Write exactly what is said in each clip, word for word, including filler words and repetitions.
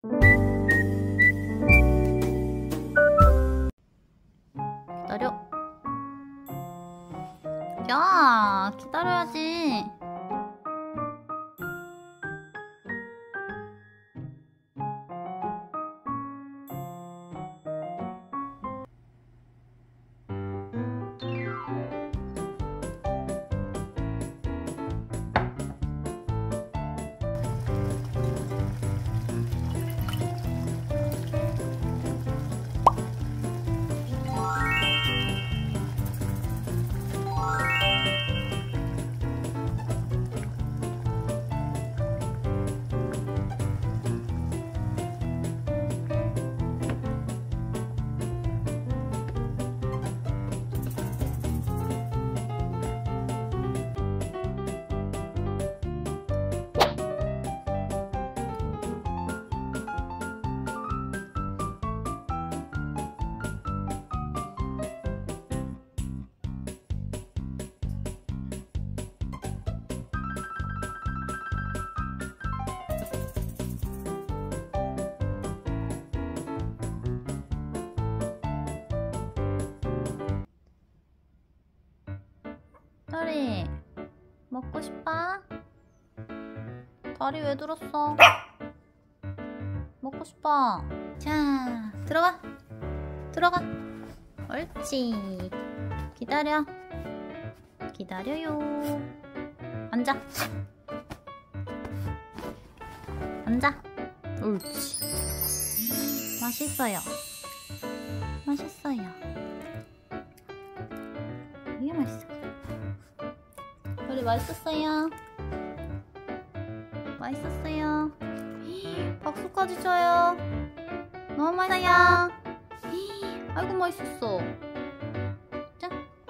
기다려. 야, 기다려야지. 다리 먹고 싶어? 다리 왜 들었어? 먹고 싶어. 자, 들어가. 들어가. 옳지. 기다려. 기다려요. 앉아. 앉아. 옳지. 맛있어요. 맛있어요. 이게 맛있어. 우리 맛있었어요. 맛있었어요. 박수까지 쳐요. 너무 맛있어요. 아이고 맛있었어. 자.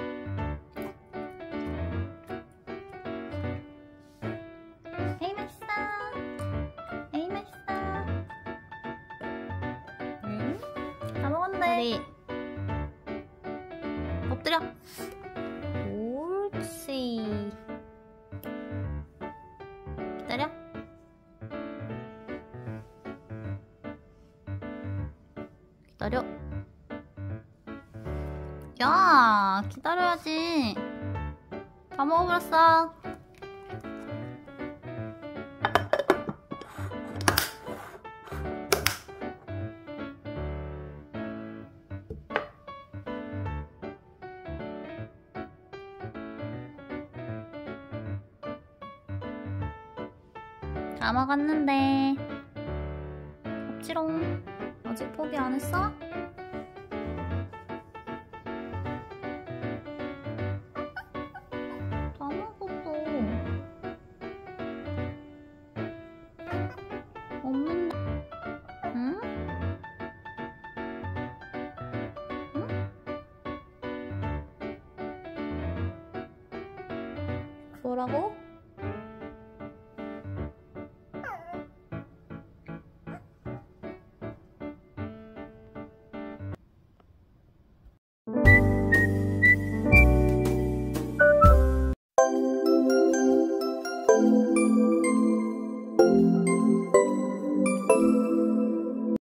에이 맛있어. 에이 맛있어. 응? 다 먹었네. 엎드려. 옳지. 기다려. 기다려. 야, 기다려야지. 다 먹어버렸어. 다 먹었는데 없지롱. 아직 포기 안 했어? 다 먹었어. 없는데. 응? 응? 뭐라고?